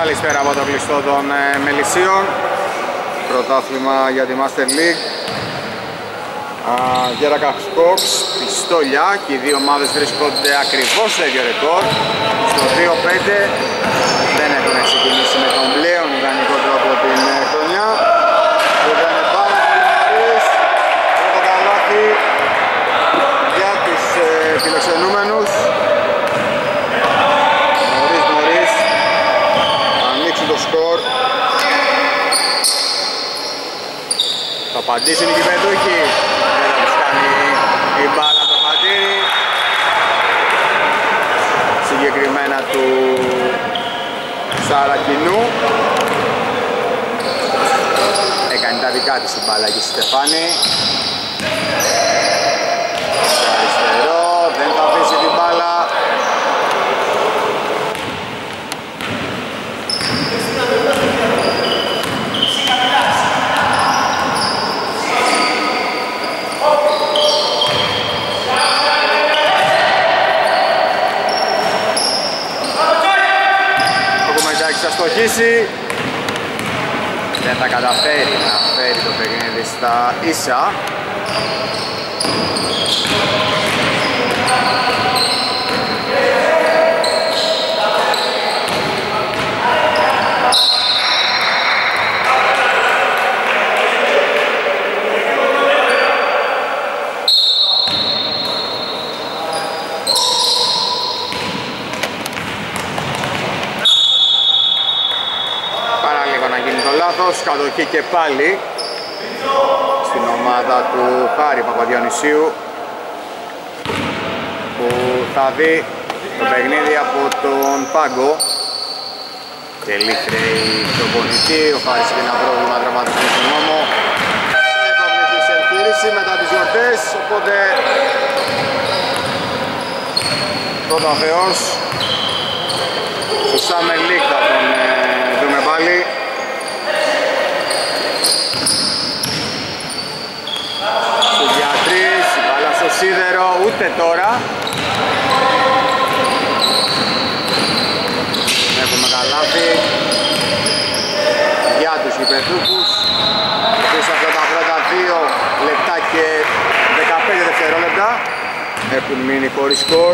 Καλησπέρα από το κλειστό των Μελισσίων. Πρωτάθλημα για τη Master League. Γέρακα Σκόξ, πιστόλια και οι δύο ομάδες βρίσκονται ακριβώς στο ίδιο ρεκόρ. Στο 2-5 δεν έχουν ξεκινήσει με τον πλέον ιδανικό τρόπο την χρονιά. Ήταν πάρα πολύ νωρίς. Πρώτο καλάθι για τους φιλοξενούμενους. Νωρίς θα ανοίξουν το σκορ. Θα απαντήσουν οι κυπεδούχοι. Δεν θα τους κάνει η μπάλα το χατήρι. Συγκεκριμένα του Σαρακινού. Έκανε τα δικά της η μπάλα και στη Στεφάνη. Στο αριστερό, δεν θα αφήσει την μπάλα. Θα στοχίσει. Δεν θα καταφέρει να φέρει το παιχνίδι στα ίσα. Κατοχή και πάλι στην ομάδα του Χάρη Παπαδιονυσίου που θα δει το παιχνίδι από τον Πάγκο. Τελείχρεη προπονητή, ο Χάρης είχε ένα πρόβλημα τραυματισμού στον νόμο. Δεν θα βρεθεί σε εγχείρηση μετά τις γιορτές, οπότε πρώτα Θεός στο Summer League θα τον δούμε πάλι. Σίδερο, ούτε τώρα. Έχουμε καλάθι για τους γηπεδούχους. Επίσης αυτά τα πρώτα 2 λεπτά και 15 δευτερόλεπτα έχουν μείνει χωρίς σκορ.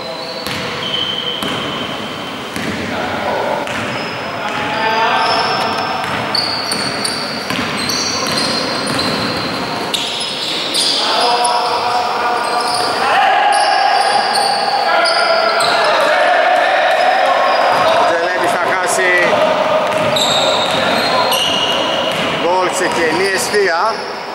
Σε κενή αιστεία.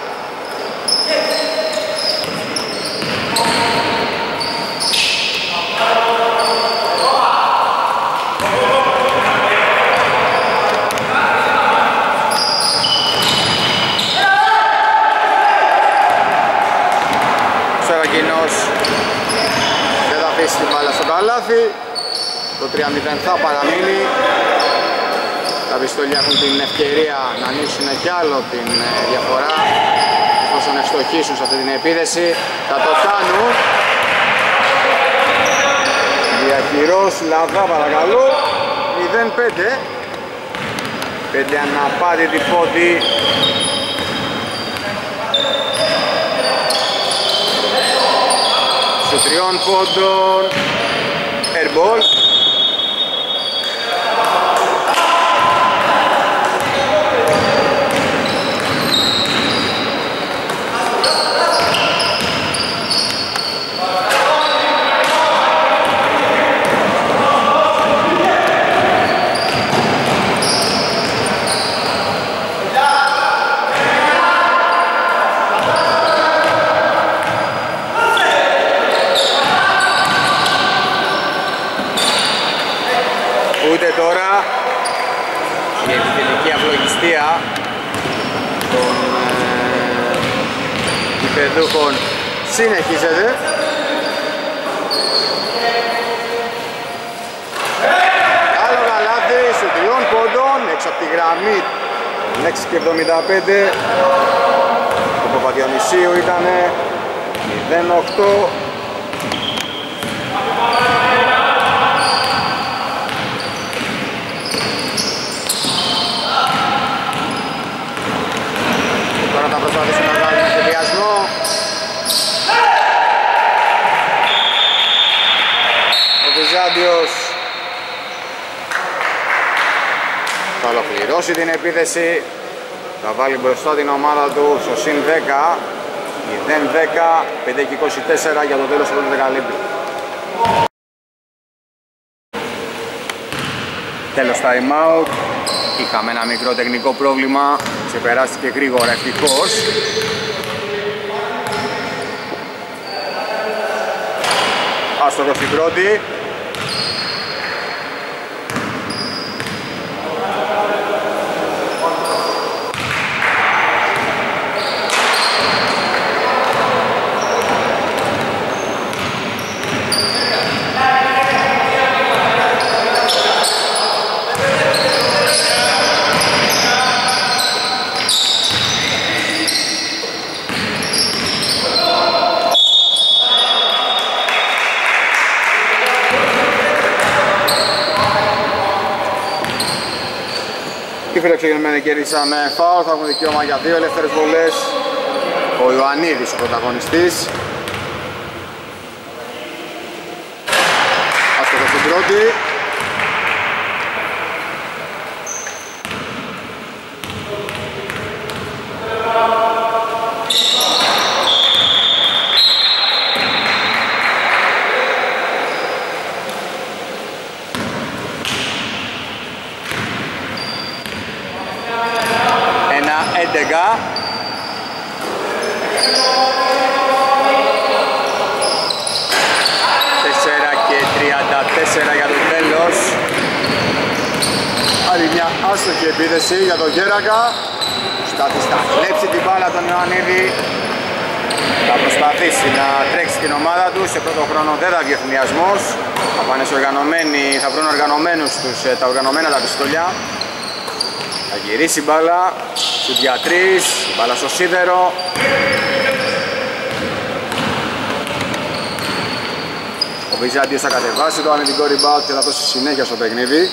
Σερακινός δεν θα αφήσει την μπάλα στο καλάθι. Το 3-0 θα παραμείνει. Τα πιστόλια έχουν την ευκαιρία να ανοίξουν κι άλλο την διαφορά εφόσον ευστοχήσουν σε αυτή την επίδεση. Θα το κάνουν. Διαχειρός Λαδά παρακαλώ. 0-5. 5 αναπάντητη πόντι. Στο 3 πόντων airball. Ούτε τώρα η επιθετική αυλογιστία των γηπεδούχων συνεχίζεται. Άλλο καλάθι σε 3 πόντων έξω από τη γραμμή 6,75. Το Παπαδιονυσίου ήταν 0-8. δώσει την επίθεση. Θα βάλει μπροστά την ομάδα του στο συν 10. 0-10, 5 και 24 για το τέλος του πρώτου δεκαλέπτου. Τέλος time out. Είχαμε ένα μικρό τεχνικό πρόβλημα. Ξεπεράστηκε γρήγορα, ευτυχώς. Άστοχος στην πρώτη. Οι φιλοξενημένοι κέρδισαν φάουλ, θα έχουν δικαίωμα για 2 ελεύθερες βολές. Ο Ιωαννίδης ο πρωταγωνιστής. Άστοχος στην πρώτη. Για το τέλος. Άλλη μια άστοχη επίθεση για τον Γέρακα. Στάθης θα κλέψει την μπάλα τον Ιωαννίδη. Θα προσπαθήσει να τρέξει την ομάδα του. Σε πρώτο χρόνο δεν θα βγει ευθυνιασμός. Θα πάνε θα βρουν οργανωμένους τα οργανωμένα τα πιστόλια. Θα γυρίσει η μπάλα. Σουτ για 3. Η μπάλα στο σίδερο. Ο Βυζάντιος θα κατεβάσει το αμυντικό rebound και θα δώσει συνέχεια στο παιχνίδι.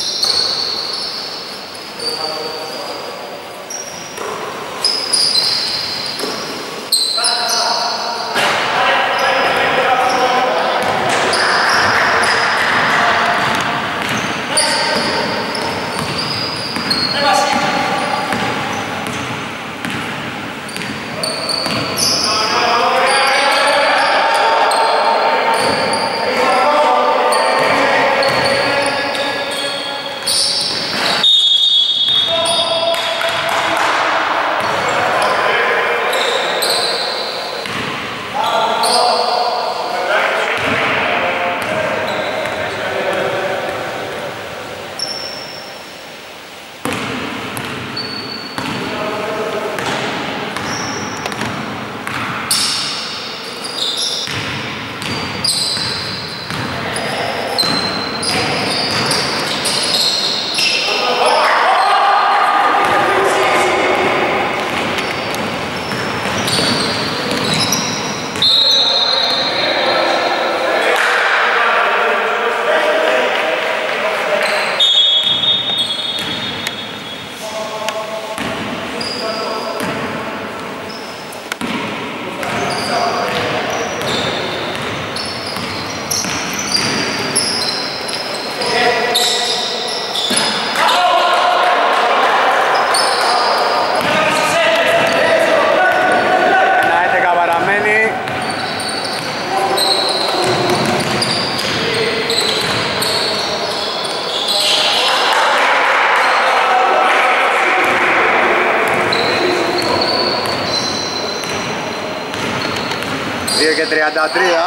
Και 33.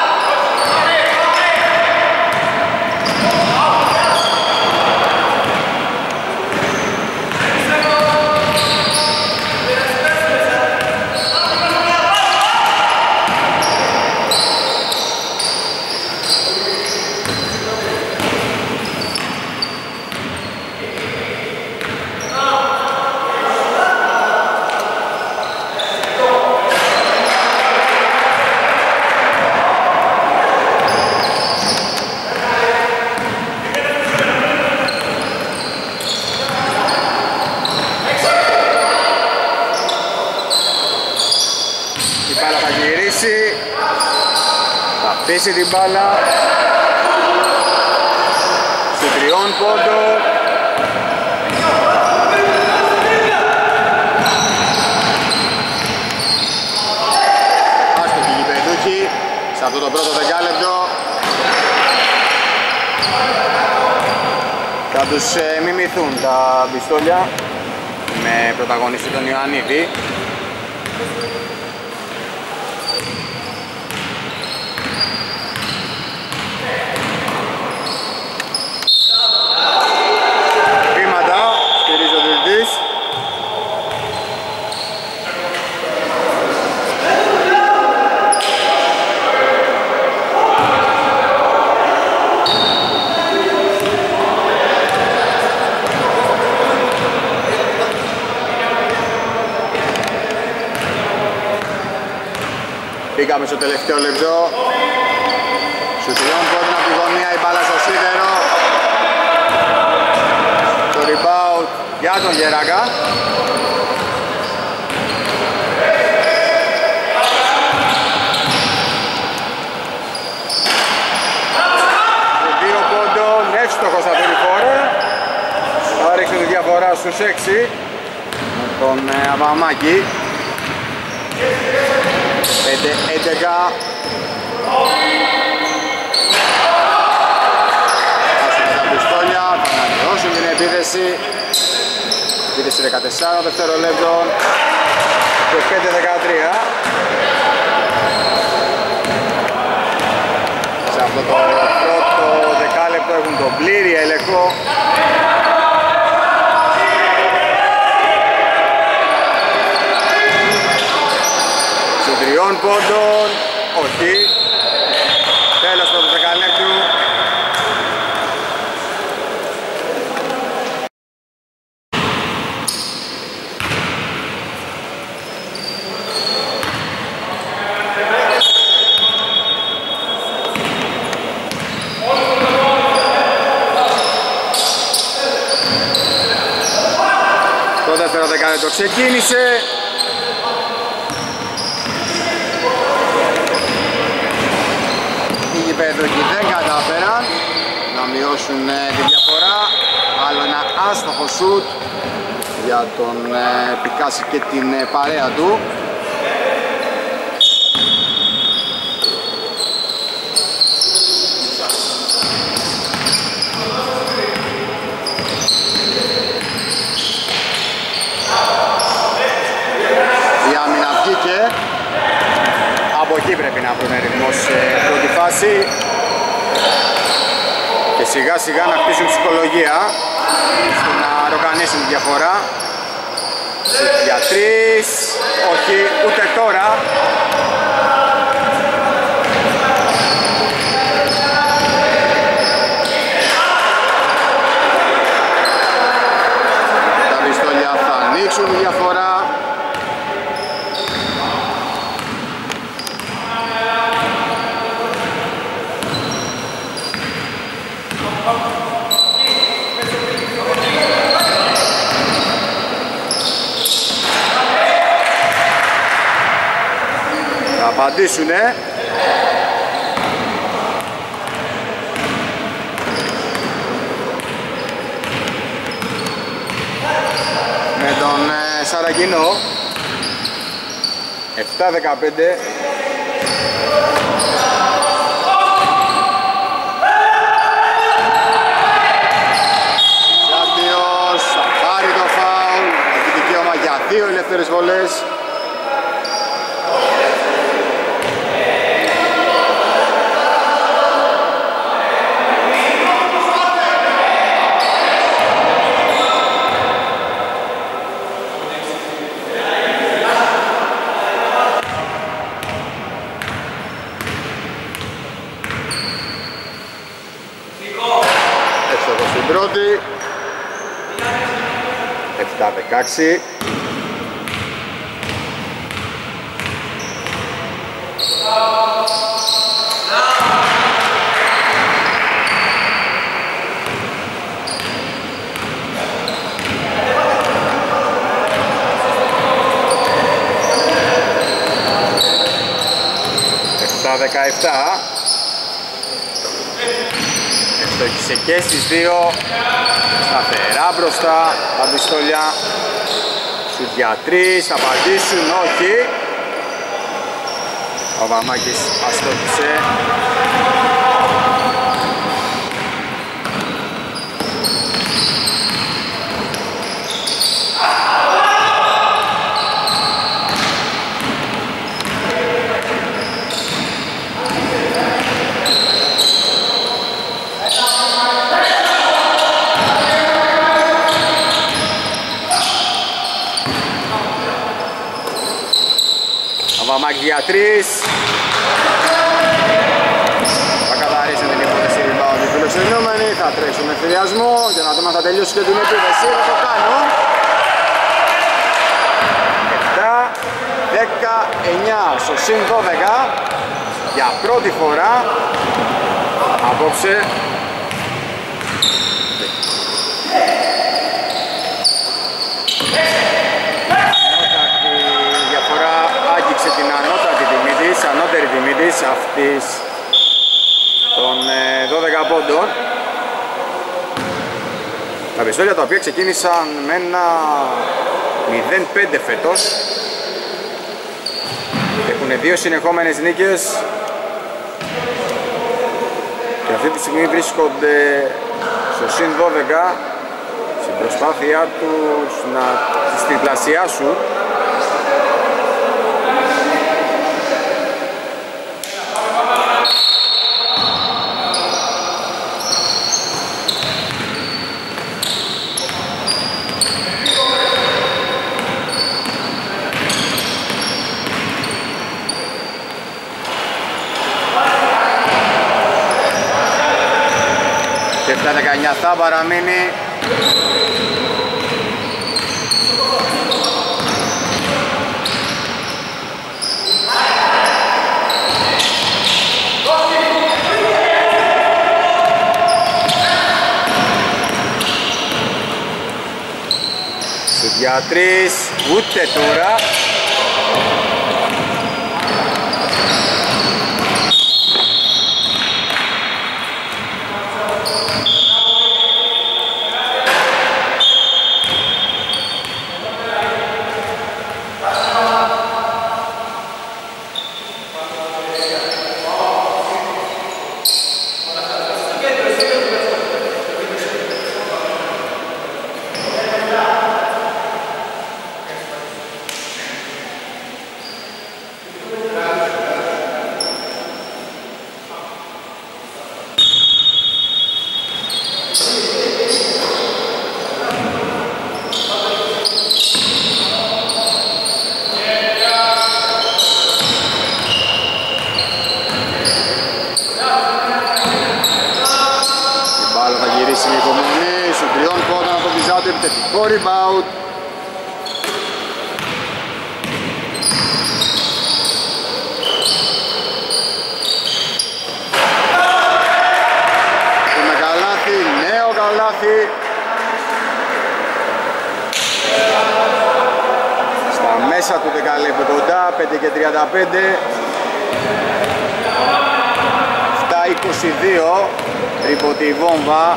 Θα αφήσει την μπάλα σου 3 πόντων. σε αυτό το πρώτο δεκάλεπτο. Θα τους μιμηθούν τα πιστόλια με πρωταγωνιστή τον Ιωαννίδη. Βήματα, στηρίζει ο διαιτητής. Πήγαμε στο τελευταίο λεπτό. Σου τριών πόντων από τη γωνία, η μπάλα στο σίδερο. Το rebound για τον Γεράκα. Και 2 πόντων, εύστοχος αυτή τη φορά. Θα ρίξει τη διαφορά στους 6 με τον Αβαμάκη. 5-11. Άσχημα τα πιστόλια, θα ανανεώσουν την επίθεση. Επίθεση 14 δευτερολέπτων και 5-13. Σε αυτό το πρώτο δεκάλεπτο έχουν τον πλήρη έλεγχο. Τριών πόντων, όχι. Τέλος του δεκαλέπτου. Το δεύτερο δεκαλέπτο ξεκίνησε. Εδώ και δεν κατάφεραν να μειώσουν τη διαφορά. Άλλο ένα άστοχο σουτ για τον Πικάση και την παρέα του. Η άμυνα βγήκε. Από εκεί πρέπει να βρουν ρυθμό σε πρώτη φάση και σιγά σιγά να χτίσουν ψυχολογία ώστε να ροκανίσουν τη διαφορά. Για 3, όχι ούτε τώρα. Τα πιστόλια θα ανοίξουν τη διαφορά. Θα απαντήσουνε. Με τον Σαρακινό. 7-15. Σάντιος θα πάρει το φάουλ. Έχει δικαίωμα για 2 ελεύθερες βολές. Πρώτη 7-16. Στα 17 ευστόχησε και στις δύο, σταθερά μπροστά τα πιστόλια. Σουτ για 3, θα απαντήσουν, όχι. Ο Βαμάκης αστόχησε. Βαμάκης για 3. Θα καθαρίσει την υπόθεση rebound οι φιλοξενούμενοι. Θα τρέξουν με ευθυριασμό για να δούμε αν θα τελειώσει και την επίθεση. Θα το κάνουν. 7-19 στο συν 12 για πρώτη φορά απόψε. Ανώτερη τιμή της αυτής των 12 πόντων. Τα πιστόλια τα οποία ξεκίνησαν με ένα 0-5 φέτος έχουν 2 συνεχόμενες νίκες και αυτή τη στιγμή βρίσκονται στο συν 12 στην προσπάθειά τους να τις τριπλασιάσουν. Και 7-19 θα παραμείνει. Σουτ για 3, ούτε τώρα. Επιθετικό rebound. Έχουμε καλάθι, νέο καλάθι. Στα μέσα του δεκαλέπτου κοντά, 5 και 35. 7-22, τρίποτη η βόμβα.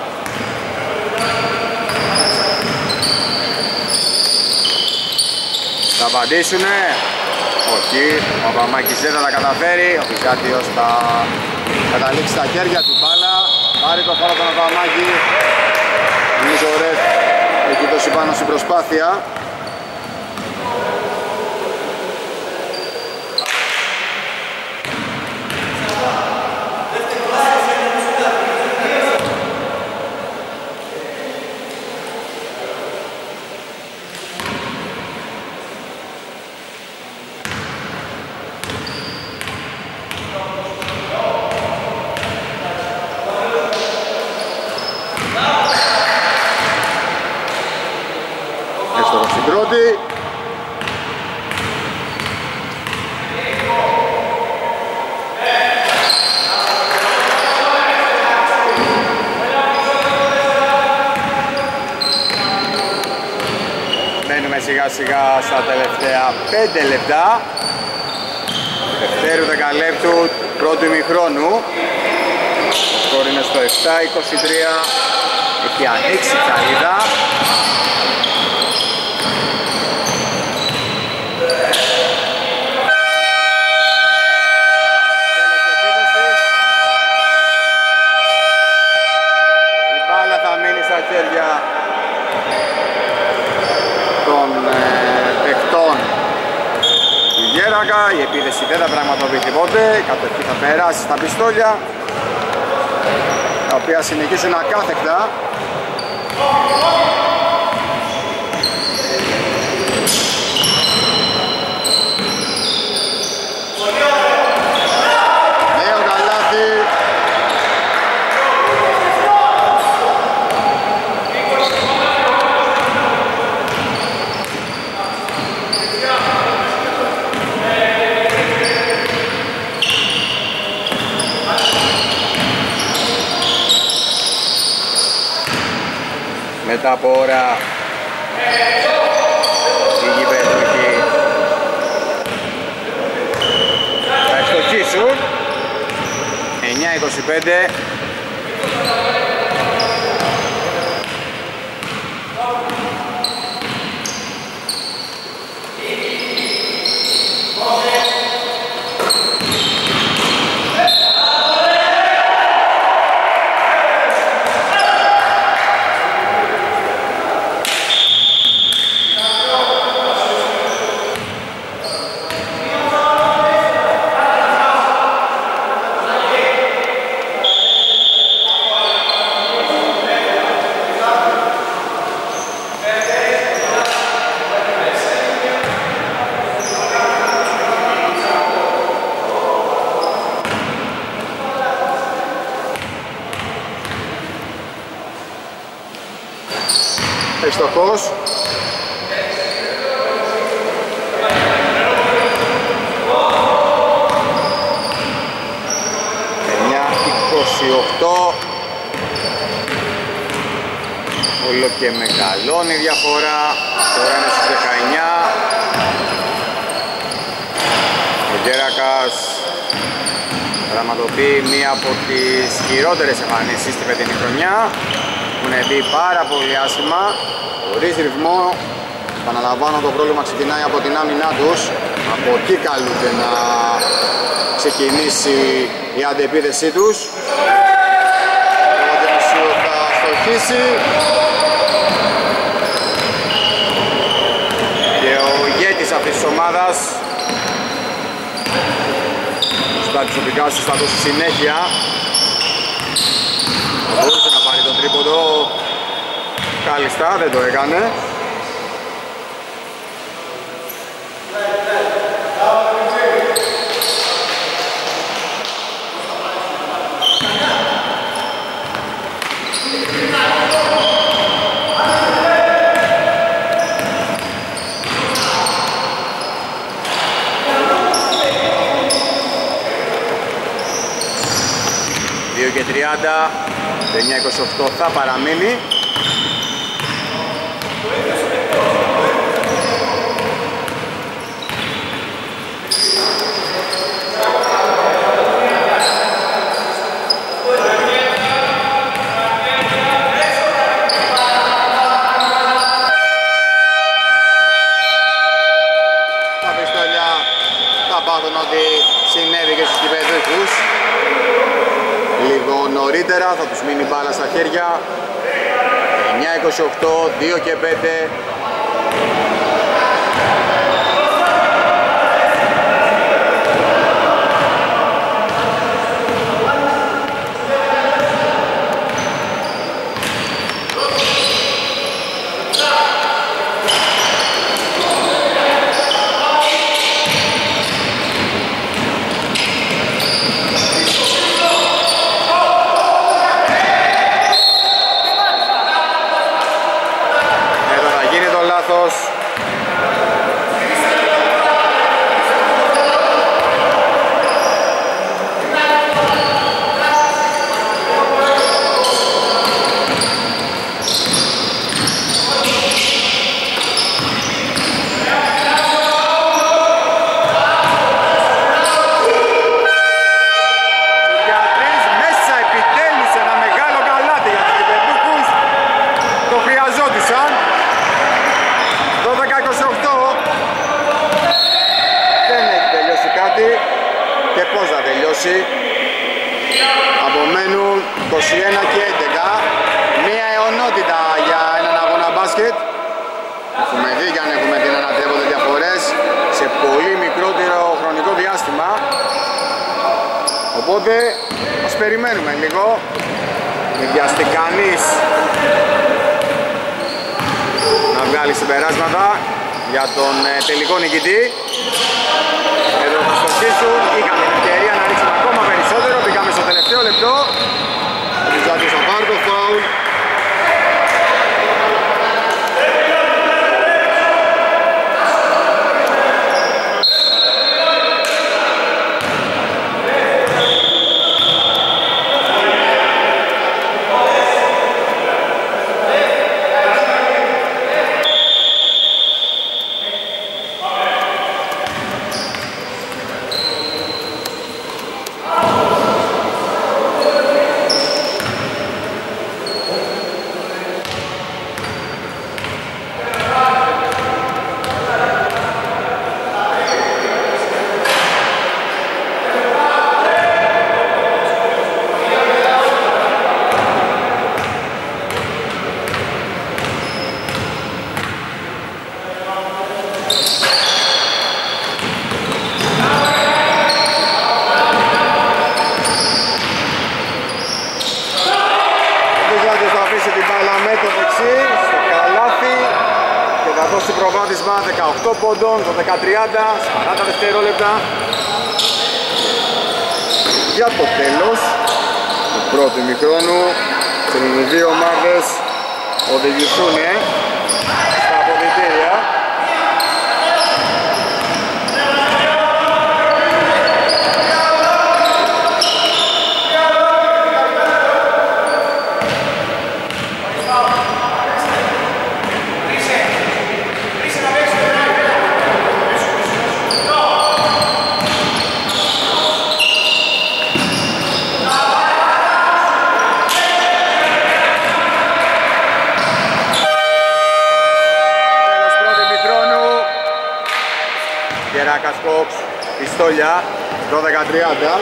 Θα απαντήσουνε. Όχι, ο Παπαμάκης δεν θα τα καταφέρει. Ο Πικάτιος θα καταλήξει στα χέρια του μπάλα. Πάρει το φάουλ τον Παπαμάκη. Νομίζω ο Ρεφ έχει δώσει πάνω στην προσπάθεια. Πρώτη. Μένουμε σιγά σιγά στα τελευταία 5 λεπτά δευτέρου δεκαλέπτου πρώτου ημιχρόνου. Το σκορ είναι στο 7-23. Έχει ανοίξει η καλύδα. οτιδήποτε. Η κατοχή θα περάσει στα πιστόλια, τα οποία συνεχίζουν ακάθεκτα. Νέο καλάθι. Μετά από ώρα οι γηπεδούχοι θα ευστοχίσουν. 9-25. Ευστοχός. Όλο και μεγαλώνει η διαφορά. Τώρα είναι στους 19. Ο Γκέρακας πραγματοποιεί μία από τις χειρότερες εμφανίσεις στη φετινή χρονιά. Έχουν μπει πάρα πολύ άσχημα, χωρίς ρυθμό. Επαναλαμβάνω, το πρόβλημα ξεκινάει από την άμυνά τους. Από εκεί καλούνται να ξεκινήσει η αντεπίθεσή τους. Ο Δημοσίου θα στοχίσει. Και ο ηγέτης αυτής της ομάδας στα προσωπικά τους θα δώσει συνέχεια. Μπορούσε να πάρει τον τρίποντο, κάλλιστα, δεν το έκανε. Και 30, 9-28 θα παραμείνει. Τα πιστόλια θα πάθουν ότι συνέβη και στους κυπέδους. Λίγο νωρίτερα θα τους μείνει μπάλα στα χέρια. 9-28, 2 και 5. Απομένουν 21 και 11. Μία αιωνότητα για έναν αγώνα μπάσκετ. Έχουμε δει και αν έχουμε δει να ανατρέπονται διαφορές σε πολύ μικρότερο χρονικό διάστημα. Οπότε ας περιμένουμε λίγο. Μην βιαστεί κανείς να βγάλει συμπεράσματα για τον τελικό νικητή. Εδώ θα στοχίσουν, είχαμε την ευκαιρία να ρίξουμε ακόμα περισσότερο, πήγαμε στο τελευταίο λεπτό. Ο Βυζάντιος θα πάρει το φάουλ. Προβάδισμα 18 πόντων, το 10-30, 40 δευτερόλεπτα για το τέλος του πρώτου ημιχρόνου. Οι δύο ομάδες οδηγηθούν στα αποδυτήρια. Γεράκας Κόξ, πιστόλια, 12-30.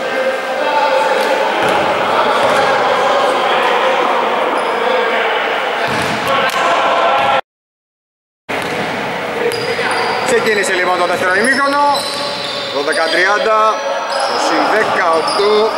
Ξεκίνησε λοιπόν το δεύτερο ημίχρονο, 12-30, το συν 18.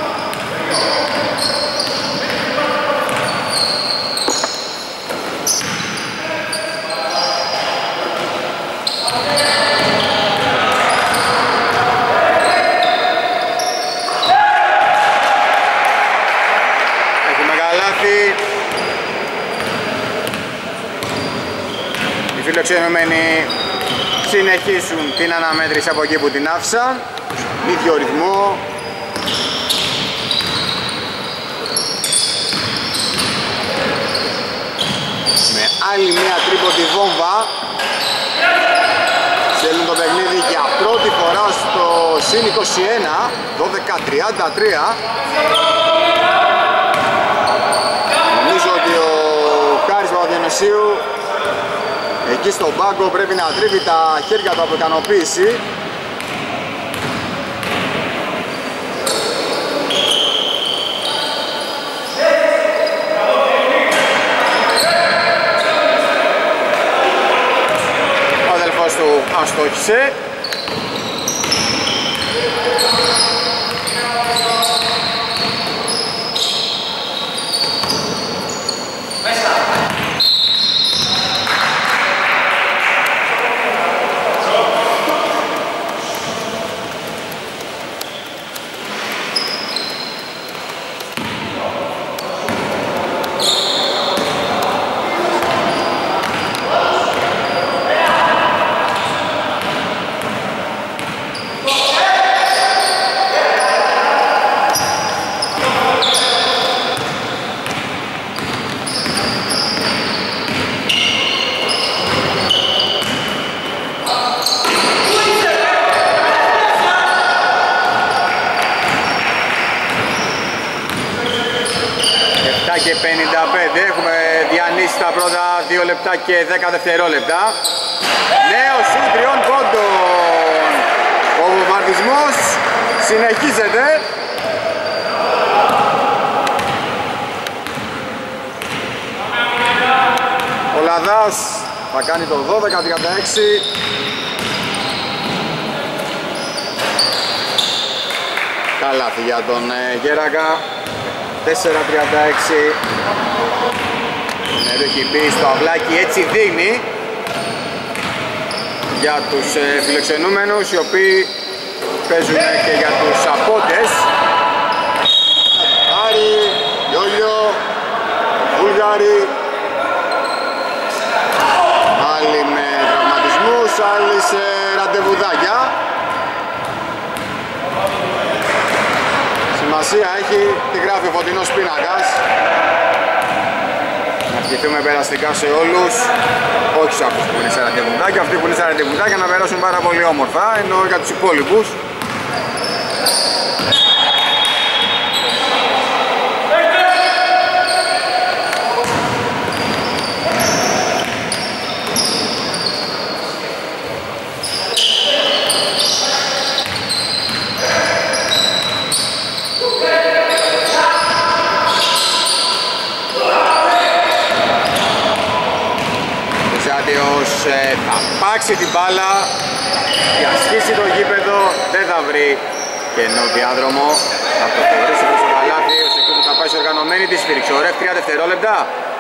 Οι φιλοξενούμενοι συνεχίσουν την αναμέτρηση από εκεί που την άφησαν, ίδιο ρυθμό. Με άλλη μια τρίποντη βόμβα στέλνουν το παιχνίδι για πρώτη φορά στο συν 21, 12-33. Νομίζω ότι ο Χάρης Παπαδιονυσίου εκεί στον πάγκο πρέπει να τρίβει τα χέρια του από ικανοποίηση. Ο αδελφός του αστόχησε. Και 55, έχουμε διανύσει τα πρώτα 2 λεπτά και 10 δευτερόλεπτα. Νέο σουτ 3 πόντων. Ο βομβαρδισμός συνεχίζεται. Ο Λαδάς θα κάνει το 12-36. Καλάθι για τον Γέρακα. 4-36. Το νερό έχει μπει στο αυλάκι, έτσι δίνει για τους φιλοξενούμενους, οι οποίοι παίζουν και για τους απόντες. Άρη, Λιόλιο, Βούλγαρη, άλλοι με τραυματισμούς, άλλοι σε ραντεβουδάκια. Σημασία έχει τι γράφει ο φωτεινός πίνακας. Να ευχηθούμε περαστικά σε όλους, όχι σε αυτούς που είναι σε ραντεβουδάκια, αυτοί που είναι σε ραντεβουδάκια να περάσουν πάρα πολύ όμορφα, ενώ για τους υπόλοιπους. Θα πάξει την μπάλα, διασχίσει το γήπεδο, δεν θα βρει κενό διάδρομο, θα το χωρίσει προς το καλάθι, ως εκεί που θα πάει σε οργανωμένη της σφύριξη. Ο Ρεφ 3 δευτερόλεπτα.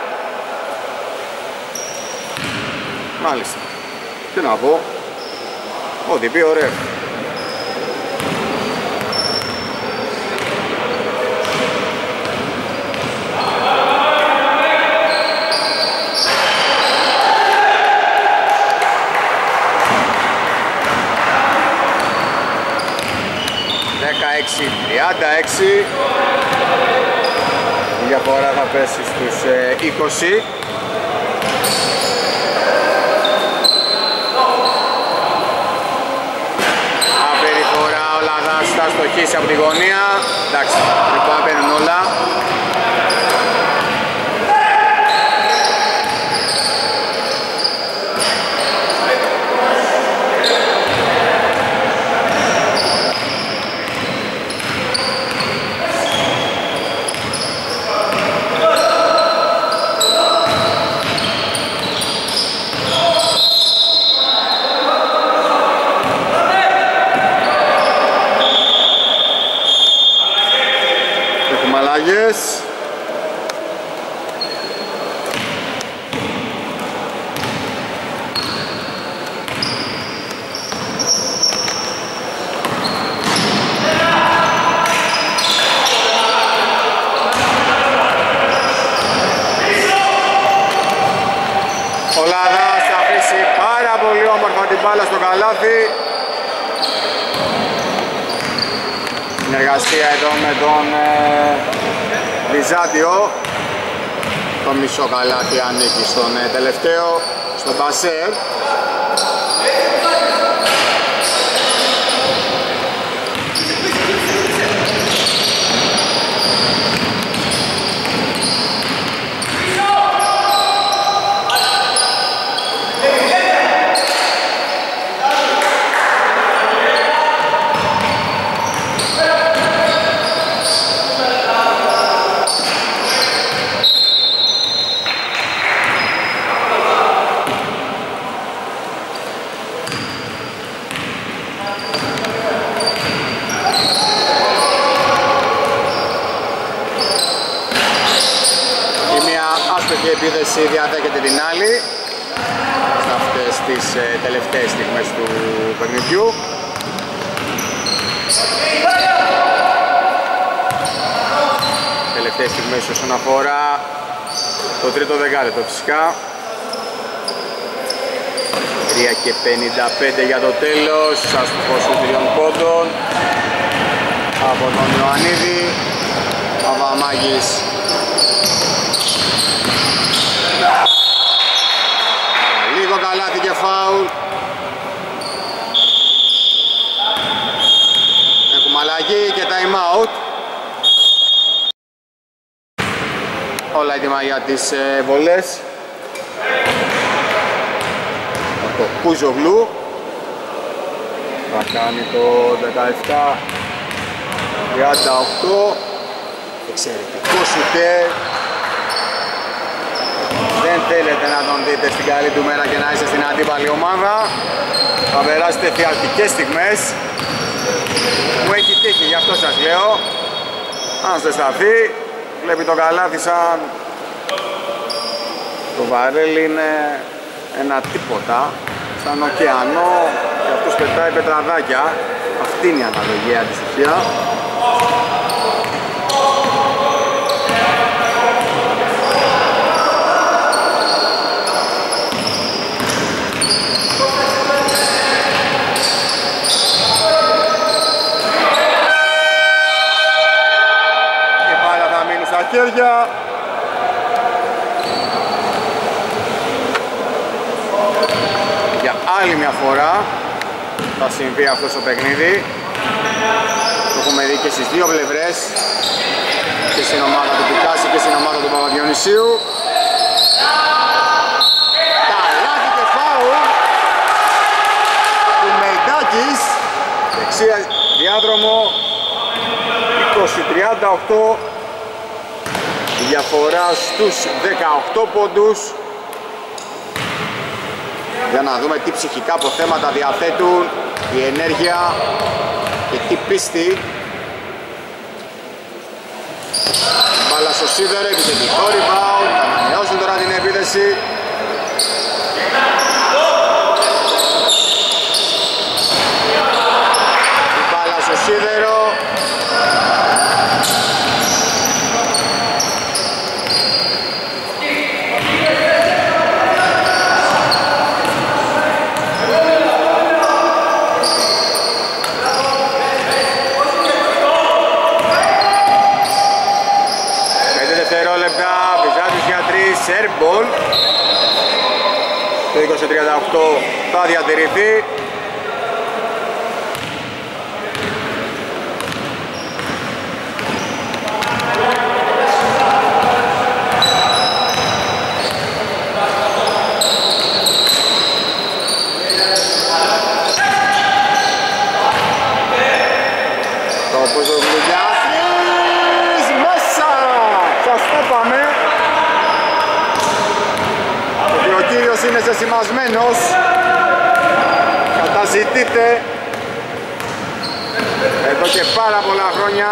Μάλιστα. Τι να πω, ό,τι πει ο Ρεφ. 36, η διαφορά θα πέσει στους 20. Απεριφορά ο Λαδάς θα στοχίσει από τη γωνία. Εντάξει, λοιπόν παίρνουν όλα. Ο Λαδάς θα αφήσει πάρα πολύ όμορφα την μπάλα στο καλάθι. Συνεργασία εδώ με τον Βυζάντιο. Το μισό καλάθι ανήκει στον τελευταίο, στον Μπασέρ. Η επίθεση διαδέχεται την άλλη σε αυτές τις τελευταίες στιγμές του παιχνιδιού. Τελευταίες στιγμές όσον αφορά το τρίτο δεκάλεπτο φυσικά. 3:55 για το τέλος, άστοχος των 3 πόντων από τον Ιωαννίδη. Παπαμάκης λίγο καλάθι και φάουλ. Έχουμε αλλαγή και time out. Όλα έτοιμα για τις βολές. Το Κούζογλου θα κάνει το 17-38. Εξαιρετικό σουτέρ. Δεν θέλετε να τον δείτε στην καλή του μέρα και να είστε στην αντίπαλη ομάδα. Θα περάσετε φιαλτικές στιγμές. Μου έχει τύχει, γι' αυτό σας λέω. Αν σταθεί, βλέπει το καλάθι σαν το βαρέλι είναι ένα τίποτα, σαν ωκεανό και αυτός πετάει πετραδάκια. Αυτή είναι η αναλογία αντιστοιχεία. Χέρια. Για άλλη μια φορά θα συμβεί αυτό στο παιχνίδι. Το έχουμε δει και στις δύο πλευρές, και στην ομάδα του Πικάση και στην ομάδα του Παπαδιονυσίου. Καλάθι και φάουλ του Μελντάκης, δεξιά διάδρομο, 20-38. Η διαφορά στους 18 πόντους. Για να δούμε τι ψυχικά αποθέματα διαθέτουν, η ενέργεια και τι πίστη. Μπάλα στο σίδερο, επιθετικό rebound, θα ανανεώσουν τώρα την επίθεση. Η μπάλα στο σίδερο. Airball. Το 20-38 θα διατηρηθεί. Το Ποζογλουγιάθης μέσα! Σας το είπαμε. Ο κύριος είναι ζεσημασμένος, καταζητείται εδώ και πάρα πολλά χρόνια.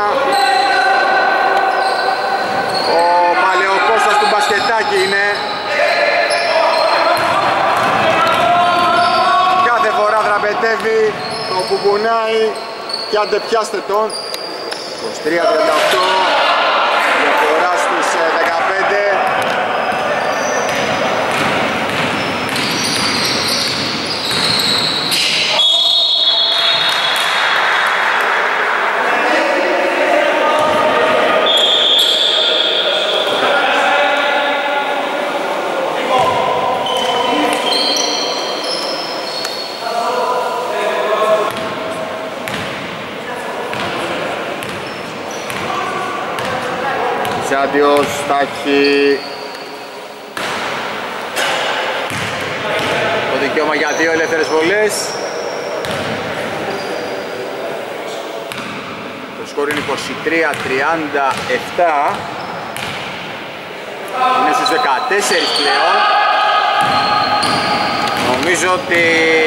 Ο παλαιοκώστας του μπασκετάκι είναι. Κάθε φορά δραπετεύει, το πουμπουνάει και άντε πιάστε τον. 23-38, διαφορά στους 15. Σάντιος θα έχει το δικαίωμα για 2 ελεύθερες βολές. Το σκορ είναι 23-37. Είναι στους 14 πλέον. Νομίζω ότι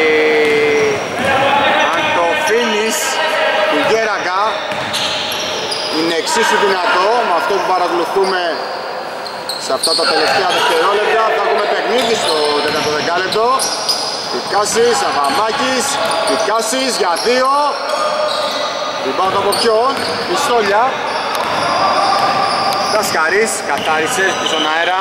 αν το finish του Γέραγκα είναι εξίσου δυνατό με αυτό που παρακολουθούμε σε αυτά τα τελευταία δευτερόλεπτα, θα έχουμε παιχνίδι στο 10 λεπτό. Πικάσης, Αβαμάκης, Πικάσης για 2. Rebound από ποιον, Πιστόλια. Δασκαρής, καθάρισε στον αέρα.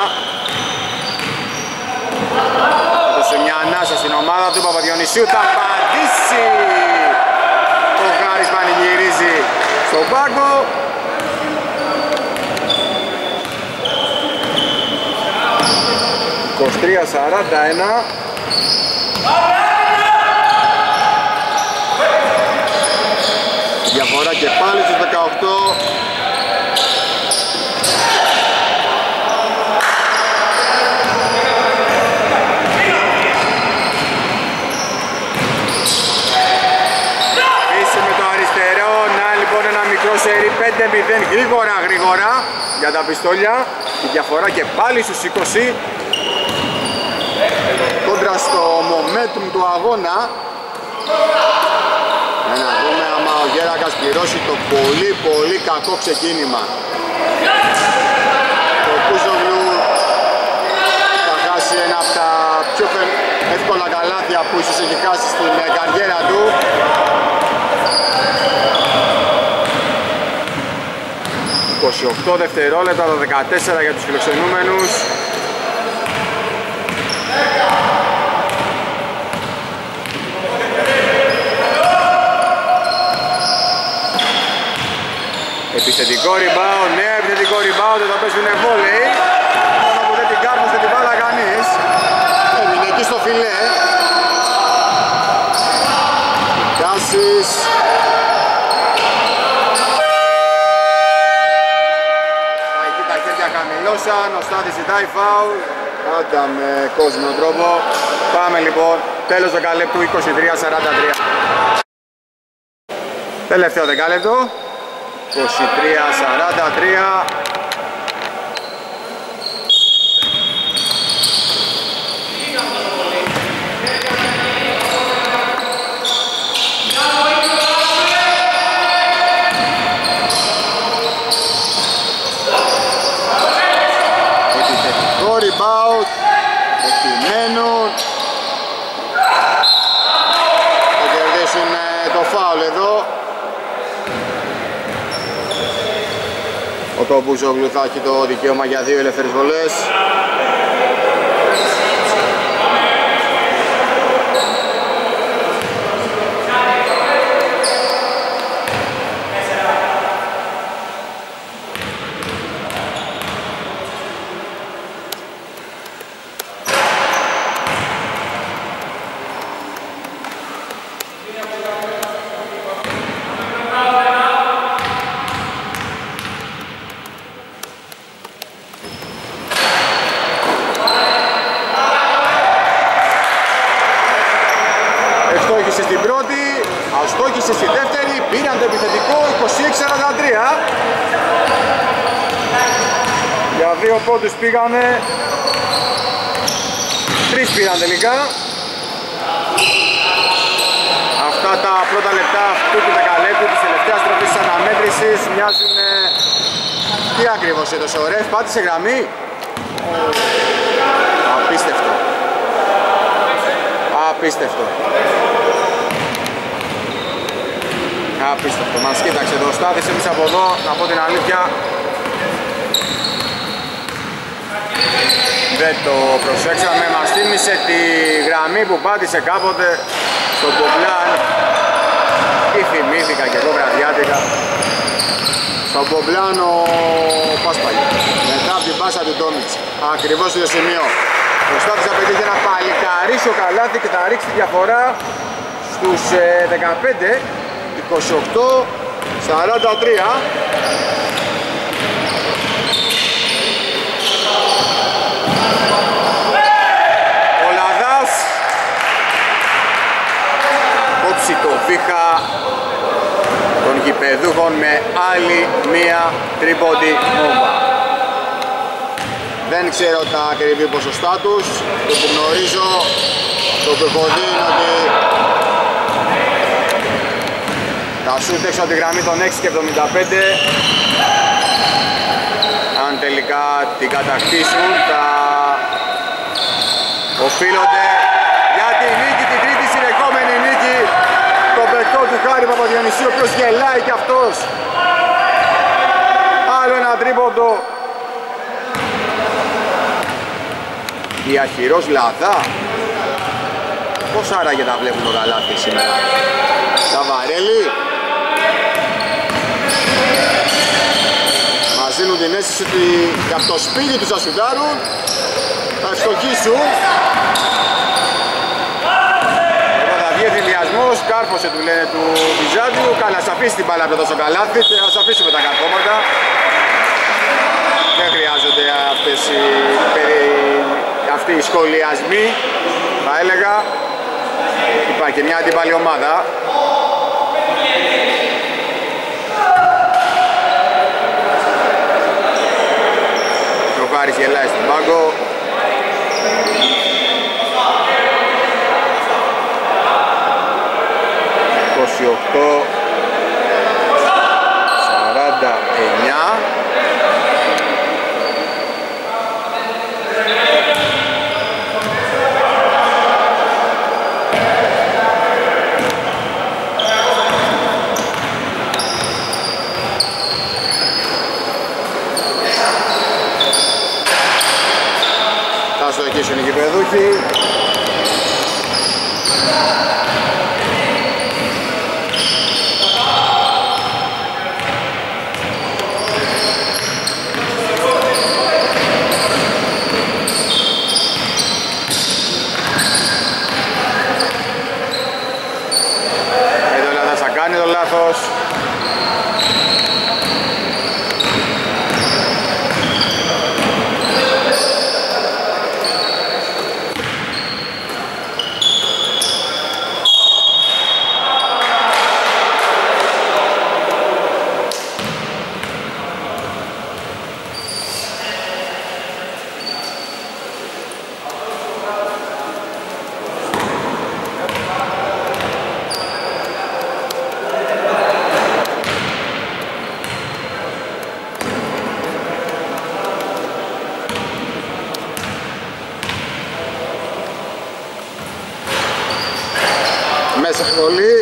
Έδωσε μια ανάσα στην ομάδα του Παπαδιονυσίου, θα απαντήσει. Ο Χάρης πανηγυρίζει στον πάγκο. «23-41». Διαφορά και πάλι στους 18. Πίσω με το αριστερό. Να λοιπόν ένα μικρό σερί 5-0 γρήγορα για τα πιστόλια. Η διαφορά και πάλι στους 20. Κόντρα στο momentum του αγώνα. Να δούμε άμα ο Γέρακας πληρώσει το πολύ κακό ξεκίνημα. Το Κούζογλου θα χάσει ένα από τα πιο εύκολα καλάθια που ίσως έχει χάσει στην καριέρα του. ...28 δευτερόλεπτα, το 14 για τους φιλοξενούμενους. Επιθετικό rebound, ναι, επιθετικό rebound, εδώ παίζουνε βόλεϊ. Μόνο που δεν την κάρφωσε την μπάλα κανείς. Έμεινε εκεί στο φιλέ. Κάσης. Εκεί τα χέρια χαμηλώσαν, ο Στάδης ζητάει φάουλ. Πάντα με κόσμο τρόπο. Πάμε λοιπόν, τέλος δεκαλέπτου, 23-43. Τελευταίο δεκάλεπτο. 23-43. Επιθετικό rebound. Εκτιμένουν. Θα κερδίσουν το φάουλ εδώ. Ο Κομπούζογλου θα έχει το δικαίωμα για 2 ελεύθερες βολές. Στην πρώτη, αστόχησε στη δεύτερη, πήραν το επιθετικό 26-43. Για 2 πόντους πήγανε, 3 πήραν τελικά. Αυτά τα πρώτα λεπτά αυτού του δεκαλέπτου της τελευταίας τροφής της αναμέτρησης μοιάζουν... Τι ακριβώς έδωσε ο ρεφ, πάτησε γραμμή. Απίστευτο. Απίστευτο. Απίστευτο. Μας κοίταξε το Στάδης, εμείς από εδώ, να πω την αλήθεια, δεν το προσέξαμε. Μας θύμισε τη γραμμή που πάτησε κάποτε στον Πομπλάν. Ή θυμήθηκα και εγώ βραδιάτικα. Στον Πομπλάν ο Πάσπαλη. Μετά από την πάσα του Τόμιτς. Ακριβώς στο σημείο. Ο Στάδης θα πετύχει ένα παλικαρίσιο καλάθι και θα ρίξει τη διαφορά στους 15. 28-43. Ο Λαδάς κόψει το βήχα των γηπεδούχων με άλλη μία τρίποντη μόμπα. Δεν ξέρω τα ακριβή ποσοστά τους. Το που γνωρίζω, το που έχω δει είναι ότι τα σούτ έξω από τη γραμμή των 6 και 75. Αν τελικά την κατακτήσουν θα οφείλονται για τη νίκη, την τρίτη συνεχόμενη νίκη. Το παιχτό του Χάρη Παπαδιονυσίου, ο οποίος γελάει κι αυτός. Άλλο ένα τρίποντο. Διαχειρός Λαδά. Πώς άραγε τα βλέπουν το καλάθι σήμερα. Σαβαρέλη. Μας δίνουν την αίσθηση ότι και από το σπίτι τους θα σουτάρουν. Θα ευστοχίσουν. Εδώ θα βγει εθνιασμός. Κάρφωσε του λένε του Βυζάντιου. Καλά, ας αφήσει την μπάλα εδώ στο καλάθι. Ας αφήσουμε τα καρφώματα. Δεν χρειάζονται αυτοί οι σχολιασμοί, θα έλεγα. Υπάρχει και μια αντίπαλη ομάδα. Ο Χάρης γελάει στον πάγκο. ακολουθεί. Εδώ θα κάνει το λάθος. Μέσα πολύ.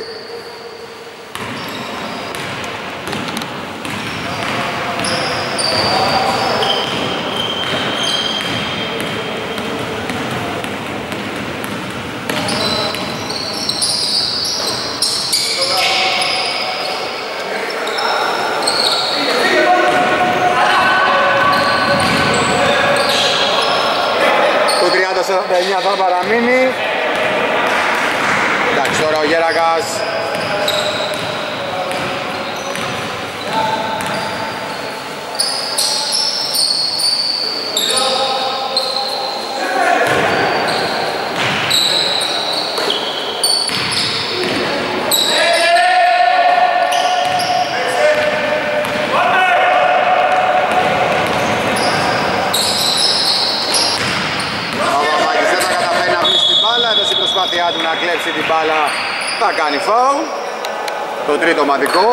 Το 30-49 θα παραμείνει. Εντάξει, τώρα ο Γέρακας του να κλέψει την μπάλα, θα κάνει φάουλ, το τρίτο ομαδικό.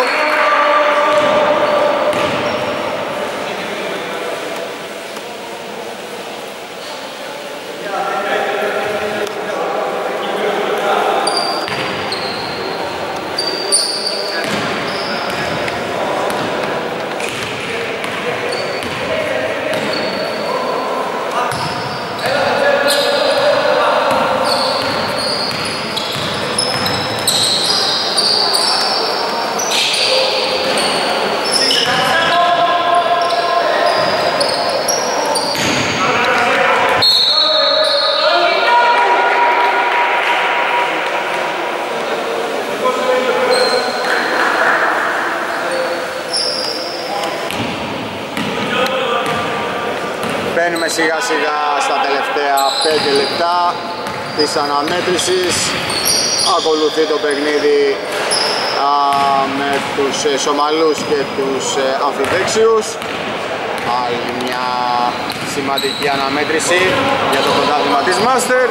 Μπαίνουμε σιγά σιγά στα τελευταία 5 λεπτά της αναμέτρησης. Ακολουθεί το παιχνίδι με τους Σομαλούς και τους Αμφιδέξιους. Άλλη μια σημαντική αναμέτρηση για το πρωτάθλημα της Μάστερ.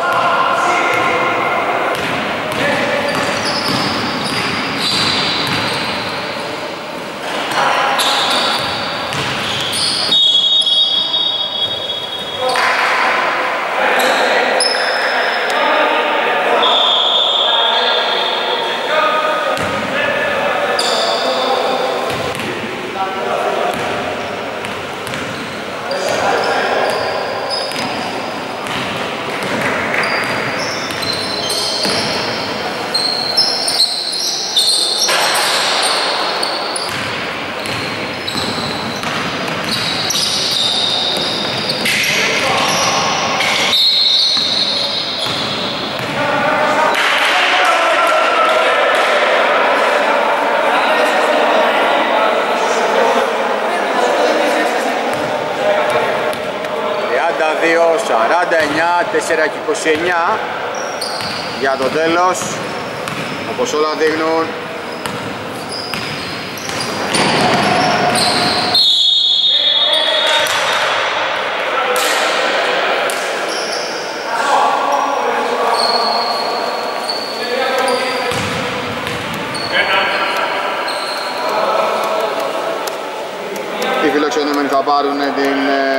...49, 4 και 29 για το τέλος, όπως όλα δείχνουν. Οι φιλοξενούμενοι θα πάρουν την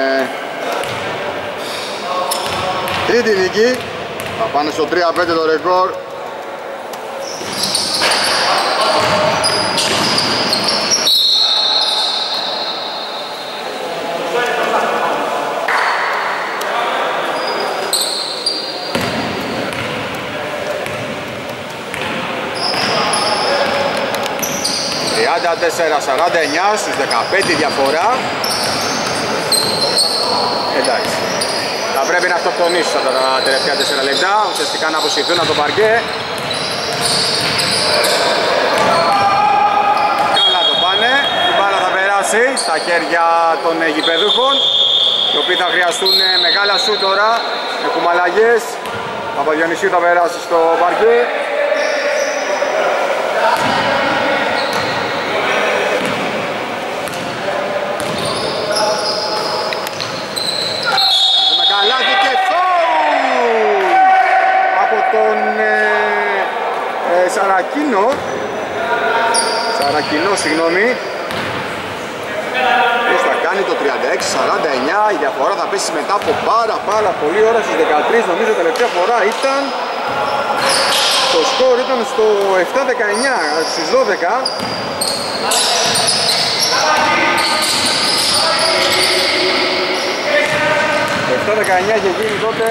τρίτη νίκη, θα πάνε στο 3-5 το ρεκόρ. 34-49 στους 15 διαφορά. Εντάξει, θα πρέπει να αυτοκτονήσουν τα τελευταία 4 λεπτά, ουσιαστικά να αποσυρθούν από το παρκέ. Καλά το πάνε, η μπάλα θα περάσει στα χέρια των γηπεδούχων, οι οποίοι θα χρειαστούν μεγάλα σου τώρα, έχουμε αλλαγές. Παπαδιονυσίου θα περάσει στο παρκέ. Έχουμε καλάθι και φάουλ από τον Σαρακινό, συγγνώμη. Ποιος θα κάνει το 36-49, η διαφορά θα πέσει μετά από πάρα πολύ ώρα στις 13, νομίζω τελευταία φορά ήταν, το σκορ ήταν στο 7-19, στις 12. Το 7-19 είχε γίνει τότε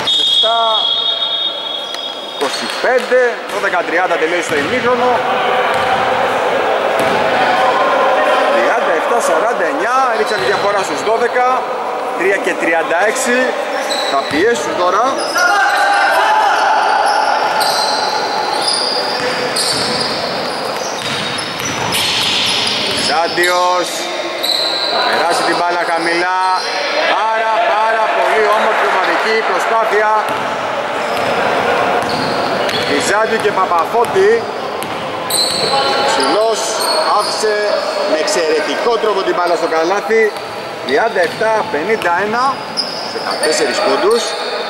7-25, 12-30 τελείωσε το ημίχρονο. 47-49, ρίξαν τη διαφορά στους 12, 3 και 36, θα πιέσουν τώρα. Σάντιος, θα περάσει την μπάλα χαμηλά, πάρα πολύ όμορφη ομαδική προσπάθεια. Ζάντιου και Παπαφώτη, ψηλός, άφησε με εξαιρετικό τρόπο την μπάλα στο καλάθι. 37-51, 14 πόντους.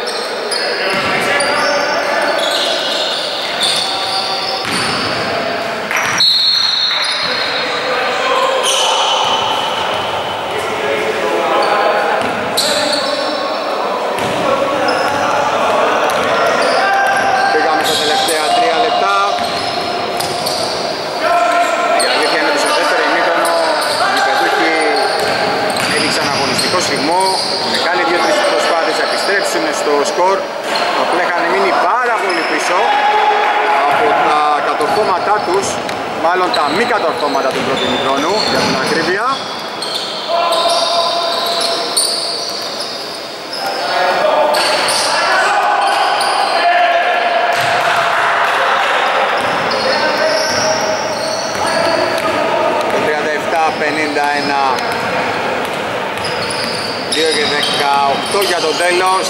Πήγαμε στα τελευταία 3 λεπτά. Η αλήθεια είναι ότι στο δεύτερο ημίχρονο οι παιδούχοι έδειξαν αγωνιστικό σφιγμό. Με κάνει 2-3 προσπάθειες να επιστρέψουν στο σκορ. Απλά είχαν μείνει πάρα πολύ πίσω από τα κατορθώματά τους, μάλλον τα μη κατορθώματα του πρώτου ημιχρόνου, για την ακρίβεια. Το 37-51, 2 και 18 για το τέλος.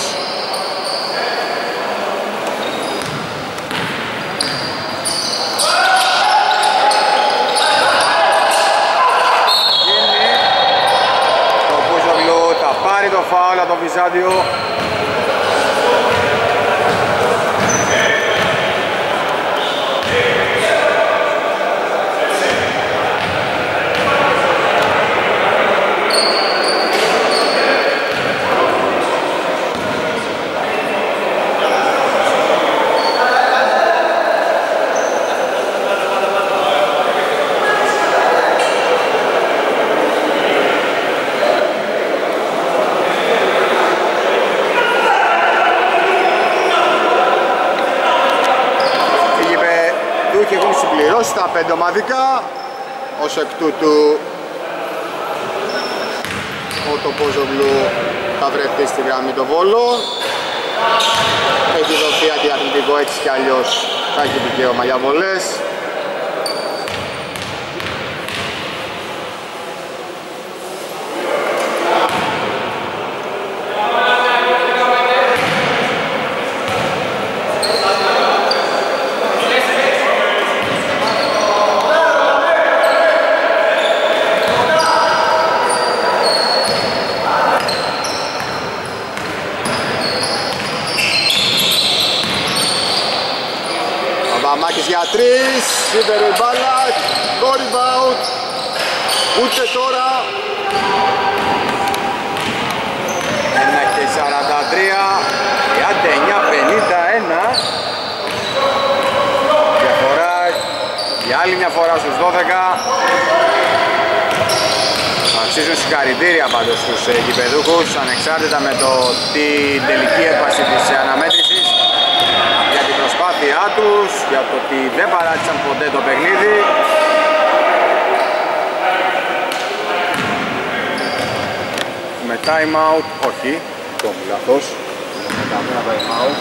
Το Πούζογλου θα πάρει το φάουλ από τον Βυζάντιο. Έχουν συμπληρώσει τα 5 ομαδικά, ως εκ τούτου ο Τοπόζογλου θα βρεθεί στη γραμμή το Βόλο. Έχει δοθεί αντιαθλητικό, έτσι κι αλλιώς θα έχει δικαίωμα για βολές. Μάκης για 3, σίδερη μπάλα, το rebound, ούτε τώρα. 1 και 43, 39-51. Διαφορά για άλλη μια φορά στους 12. Αξίζουν συγχαρητήρια πάντως στους γηπεδούχους, ανεξάρτητα με το τι τελική έκβαση της αναμέτρησης, για την προσπάθειά τους, για το ότι δεν παράτησαν ποτέ το παιχνίδι. time out, όχι, το μου λάθος. Μετά ένα time out.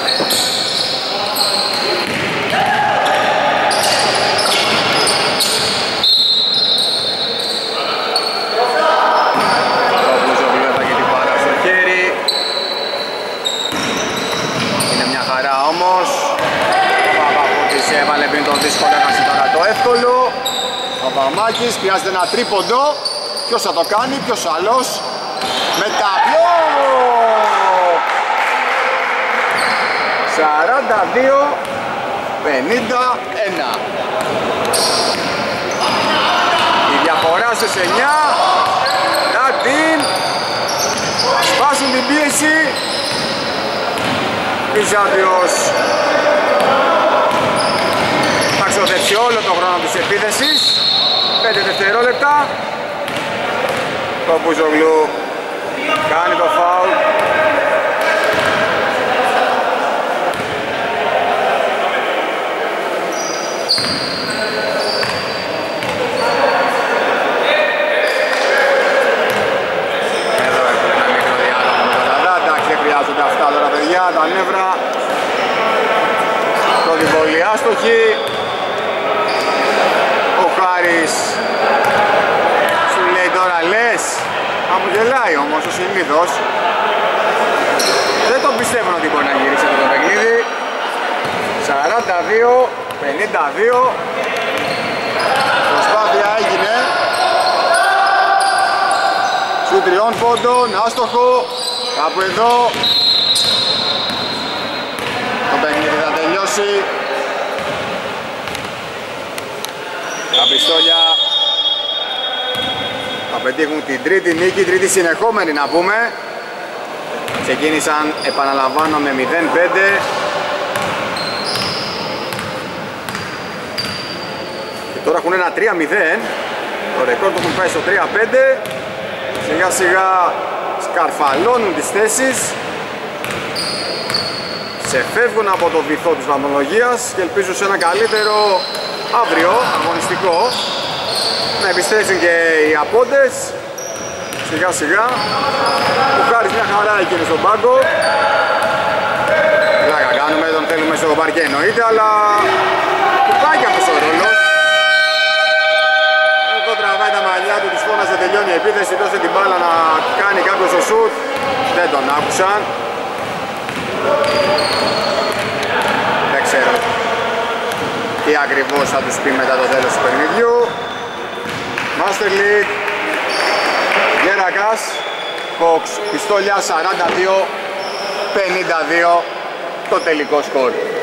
Όμως ο Παπαπούτης έβαλε πριν τον δύσκολο, έχασε τώρα το εύκολο. Ο Παπαμάκης χρειάζεται ένα τρίποντο. Ποιος θα το κάνει, ποιος άλλος. Με ταμπλό 42-51. Η διαφορά στις 9. Ραντίν σπάσουν την πίεση. Βυζάντιος θα ξοδέψει όλο το χρόνο της επίθεσης. 5 δευτερόλεπτα. Το Μπουζογλου κάνει το φάουλ. Εδώ έχουμε ένα μικρό διάλογο με τον Λαδά. Εντάξει, δεν χρειάζονται αυτά τώρα παιδιά, τα νεύρα. Πρώτη βολή άστοχη. Ο Χάρης σου λέει τώρα λες. Αμογελάει όμως ο συνήθως. Δεν το πιστεύουν ότι μπορεί να γυρίσει αυτό το παιχνίδι. 42-52. Προσπάθεια έγινε. Σου 3 πόντων, άστοχο. Κάπου εδώ το παιχνίδι θα τελειώσει. Τα πιστόλια θα πετύχουν την τρίτη νίκη, τρίτη συνεχόμενη να πούμε. Ξεκίνησαν, επαναλαμβάνω, με 0-5 και τώρα έχουν ένα 3-0. Το ρεκόρ το έχουν πάει στο 3-5. Σιγά σιγά σκαρφαλώνουν τις θέσεις, ξεφεύγουν από το βυθό της βαθμολογίας και ελπίζουν σε ένα καλύτερο αύριο αγωνιστικό να επιστρέψουν και οι απόντες σιγά σιγά. Ο Χάρης μια χαρά εκείνη στον πάγκο. Πλάκα κάνουμε, τον θέλουμε στο παρκέ εννοείται, αλλά του πάει και αυτός ο ρόλος. Εδώ τραβάει τα μαλλιά του, τους φώνασε, τελειώνει η επίθεση, δώσε την μπάλα να κάνει κάποιος ο σουτ. Δεν τον άκουσαν. Δεν ξέρω τι ακριβώς θα τους πει μετά το τέλος του παιχνιδιού. Master League, Γέρακας, Fox, πιστόλια 42-52 το τελικό σκορ.